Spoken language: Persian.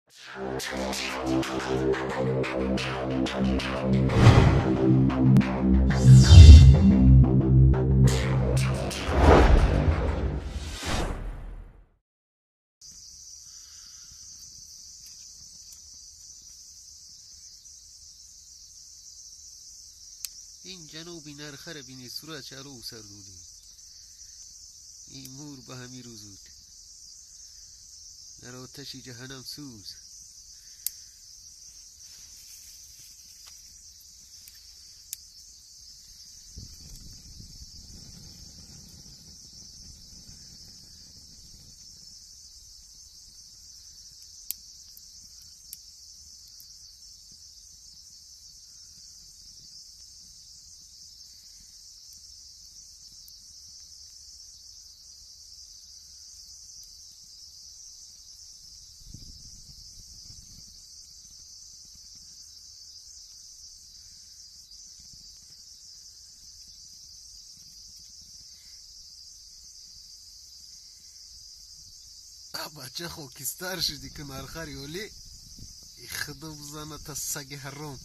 این جنوبی نرخر بینی صورت چرو سردونی این مور به همی روزود در آتشی جهنم سوز. بچه خاکستر شدی که نرخری ولی خدا بزنه تا سگ حرام.